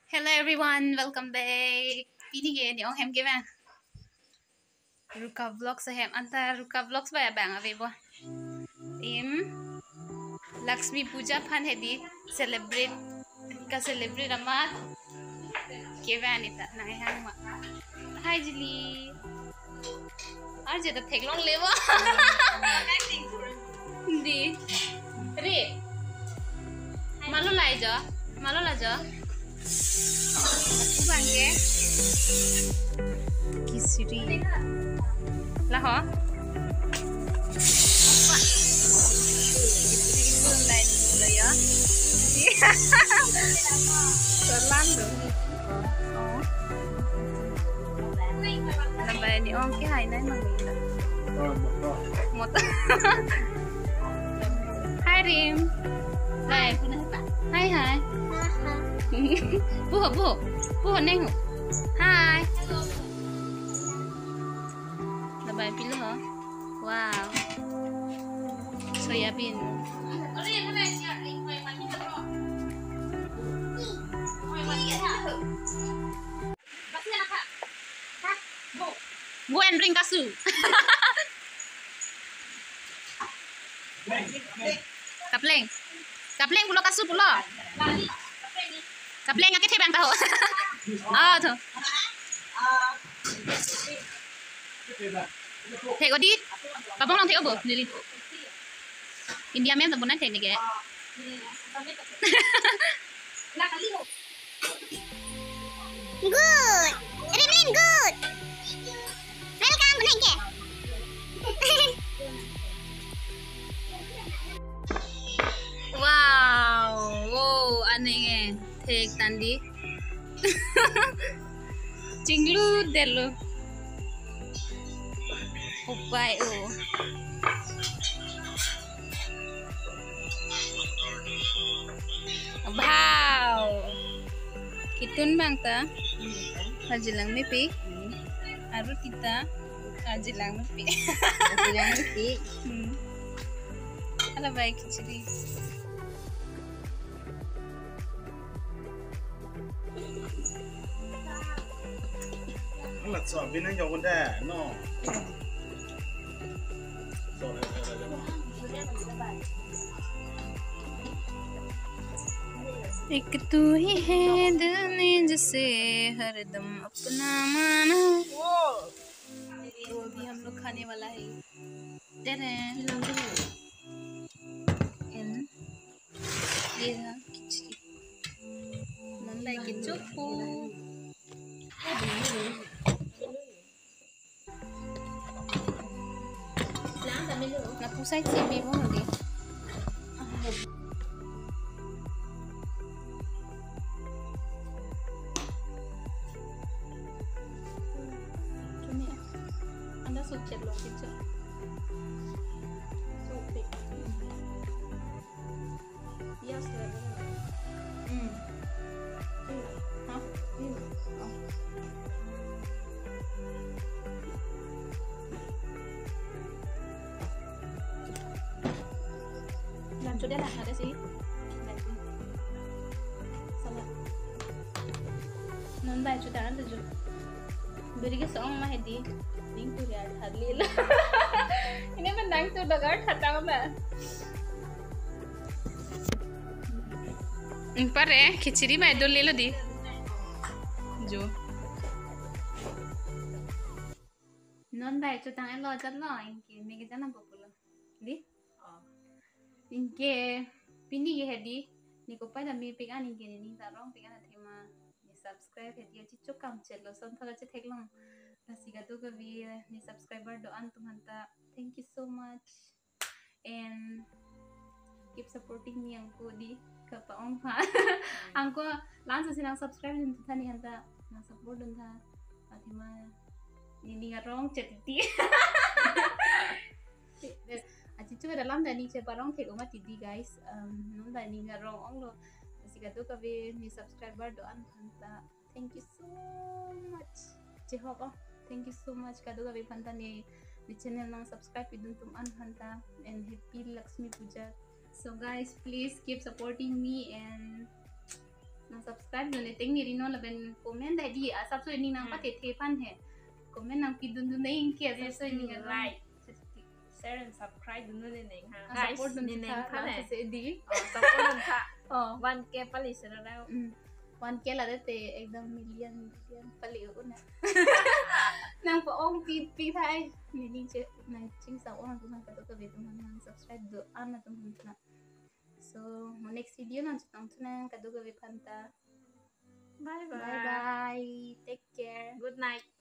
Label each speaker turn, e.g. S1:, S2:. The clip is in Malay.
S1: Hello everyone, welcome back. Ini gini ni ông hem kia bang. Ruka vlog sa hem anta Ruka vlogs ba bang abe bo. Lakshmi Puja phan hedi celebrate amat. Kia bang ni ta nang hang ma. Hi Jili. Aje ta thek long lewa. Di. Re. Malu lai jo. Malu la jo. Aku bangke kisiri lah ho kisiri belum lain dulu ya terlang dong oh nambah ini om ki hai nai mangita motor hai Rim hai buho neng hai lebay pilu ho wow soyabin bu and bring kasu kapleng pulo kasu pulo kapleng yang kita bang tahu ah tu thek odi babong long thek obo nili India mem sabun thek ni ke
S2: Good. Rimlin good. Welcome bunai ke.
S1: wow aneh thek tandi cinglu delu upai wow kitun bang ta hajilang mepi aru kita hajilang mepi ala baik kiciri
S3: Let's go. Bina yung kunda, no.
S1: एक तू ही है दिल ने जिसे हरदम अपना माना तो अभी हम लोग खाने वाला है ये था खिचड़ी नंदा के चोपू na pusay TV mo di anda sucet lo gitu yes sudah lah ada sih salah non baik sudah ada jo beri ke song mah hedi ding tu ya hadlila ini menang tu dagar hatang ba पर है खिचड़ी में दो ले लो दी जो non baik tu tangan lo jat lo inki mege jana populo di inke pini ye hedi ni ko pai da mi pegan inke ni ta rong pegan thema ni subscribe hedi chi chokam chelo son thala che theklong rasiga to ka vi ni subscriber do an tumanta thank you so much and keep supporting me angko di ka paong pa angko langsung sinang subscribe din thani hanta na support din tha athima ni ngarong chetiti aci juga dalam dani ce barong thek uma tidi guys non dani ngarong ong lo siga to kabe ni subscriber do an phanta thank you so much je hoba thank you so much kadu kabe phanta ni channel nang subscribe idun tum an phanta and happy Lakshmi Puja. So guys, please keep supporting me and subscribe subscribe dulu ting ni rino laben komen dah di asap so ini nang pate tepan he komen nang pidun dun dai ingke asap so ini
S4: like share and subscribe dulu nih ha
S1: support dun
S4: nih
S1: ta
S4: kan
S1: la se di
S4: support dun ta
S1: oh
S4: 1K pali sudah dah
S1: 1K la te ekdam million pali una nang pa ong pi thai ni ni che nang ching sa ong tu nang ka to be tu nang subscribe do ana tu na so next video nang chutang tu nang ka do be phanta
S4: bye
S1: bye bye take care
S4: good night